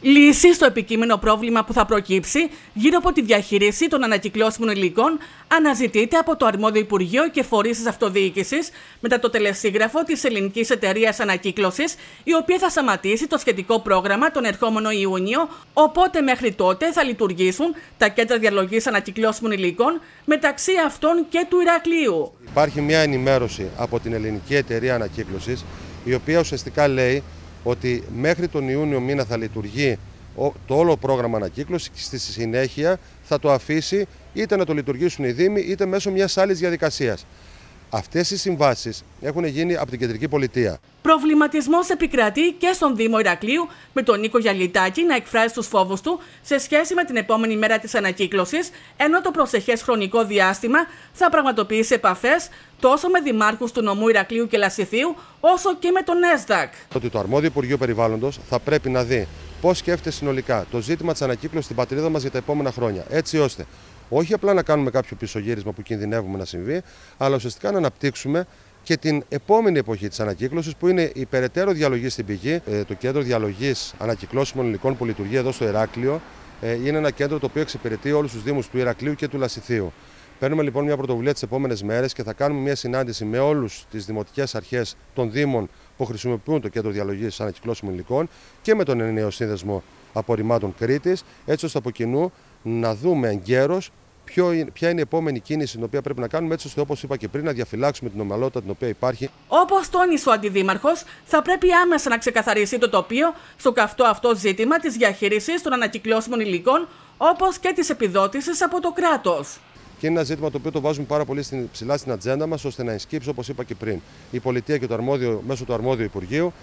Λύση στο επικείμενο πρόβλημα που θα προκύψει γύρω από τη διαχείριση των ανακυκλώσιμων υλικών αναζητείται από το αρμόδιο Υπουργείο και φορείς της αυτοδιοίκησης μετά το τελεσίγραφο της Ελληνικής Εταιρείας Ανακύκλωσης, η οποία θα σταματήσει το σχετικό πρόγραμμα τον ερχόμενο Ιούνιο, οπότε μέχρι τότε θα λειτουργήσουν τα κέντρα διαλογής ανακυκλώσιμων υλικών, μεταξύ αυτών και του Ηρακλείου. Υπάρχει μια ενημέρωση από την Ελληνική Εταιρεία Ανακύκλωσης, η οποία ουσιαστικά λέει ότι μέχρι τον Ιούνιο μήνα θα λειτουργεί το όλο πρόγραμμα ανακύκλωσης και στη συνέχεια θα το αφήσει είτε να το λειτουργήσουν οι Δήμοι είτε μέσω μιας άλλης διαδικασίας. Αυτές οι συμβάσεις έχουν γίνει από την Κεντρική Πολιτεία. Προβληματισμός επικρατεί και στον Δήμο Ηρακλείου, με τον Νίκο Γιαλιτάκη να εκφράσει τους φόβους του σε σχέση με την επόμενη μέρα της ανακύκλωσης, ενώ το προσεχές χρονικό διάστημα θα πραγματοποιήσει επαφές τόσο με δημάρχους του νομού Ηρακλείου και Λασιθίου, όσο και με τον ΕΣΔΑΚ. Ότι το αρμόδιο Υπουργείο Περιβάλλοντος θα πρέπει να δει πώς σκέφτεται συνολικά το ζήτημα της ανακύκλωσης στην πατρίδα μας για τα επόμενα χρόνια, έτσι ώστε όχι απλά να κάνουμε κάποιο πισωγύρισμα που κινδυνεύουμε να συμβεί, αλλά ουσιαστικά να αναπτύξουμε και την επόμενη εποχή της ανακύκλωσης, που είναι η περαιτέρω διαλογή στην πηγή. Το κέντρο διαλογής ανακυκλώσιμων υλικών που λειτουργεί εδώ στο Ηράκλειο είναι ένα κέντρο το οποίο εξυπηρετεί όλους τους Δήμους του Ηρακλείου και του Λασιθίου. Παίρνουμε λοιπόν μια πρωτοβουλία τις επόμενες μέρες και θα κάνουμε μια συνάντηση με όλους τις δημοτικές αρχές των Δήμων που χρησιμοποιούν το κέντρο διαλογής ανακυκλώσιμων υλικών και με τον ενιαίο σύνδεσμο απορριμμάτων Κρήτης, έτσι ώστε από κοινού να δούμε εγκαίρως ποια είναι η επόμενη κίνηση την οποία πρέπει να κάνουμε, έτσι ώστε, όπως είπα και πριν, να διαφυλάξουμε την ομαλότητα την οποία υπάρχει. Όπως τόνισε ο Αντιδήμαρχος, θα πρέπει άμεσα να ξεκαθαριστεί το τοπίο στο καυτό αυτό ζήτημα της διαχείρισης των ανακυκλώσιμων υλικών, όπως και της επιδότησης από το κράτος. Και είναι ένα ζήτημα το οποίο το βάζουμε πάρα πολύ ψηλά στην ατζέντα μας, ώστε να ενσκύψει, όπως είπα και πριν, η πολιτεία και μέσω του αρμόδιου Υπουργείου,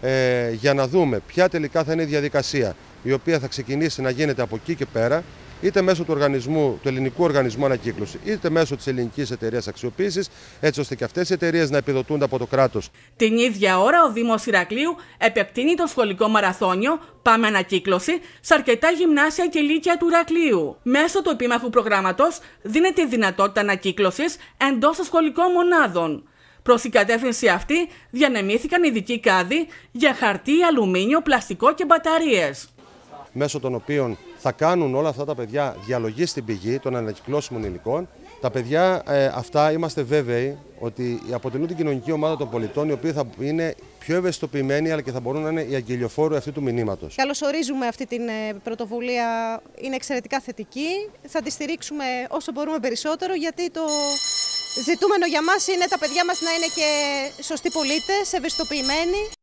για να δούμε ποια τελικά θα είναι η διαδικασία η οποία θα ξεκινήσει να γίνεται από εκεί και πέρα, είτε μέσω του Ελληνικού Οργανισμού Ανακύκλωση, είτε μέσω της Ελληνικής Εταιρείας Αξιοποίησης, έτσι ώστε και αυτές οι εταιρείες να επιδοτούνται από το κράτος. Την ίδια ώρα, ο Δήμος Ηρακλείου επεκτείνει το σχολικό μαραθώνιο Πάμε Ανακύκλωση σε αρκετά γυμνάσια και λύκεια του Ηρακλείου. Μέσω του επίμαχου προγράμματος δίνεται η δυνατότητα ανακύκλωσης εντός των σχολικών μονάδων. Προς την κατεύθυνση αυτή διανεμήθηκαν ειδικοί κάδοι για χαρτί, αλουμίνιο, πλαστικό και μπαταρίες, Μέσω των οποίων θα κάνουν όλα αυτά τα παιδιά διαλογή στην πηγή των ανακυκλώσιμων υλικών. Τα παιδιά αυτά είμαστε βέβαιοι ότι αποτελούν την κοινωνική ομάδα των πολιτών, οι οποίοι θα είναι πιο ευαισθητοποιημένοι, αλλά και θα μπορούν να είναι οι αγγελιοφόροι αυτού του μηνύματος. Καλωσορίζουμε αυτή την πρωτοβουλία, είναι εξαιρετικά θετική. Θα τη στηρίξουμε όσο μπορούμε περισσότερο, γιατί το ζητούμενο για μας είναι τα παιδιά μας να είναι και σωστοί πολίτες, ευαισθητοποιημένοι.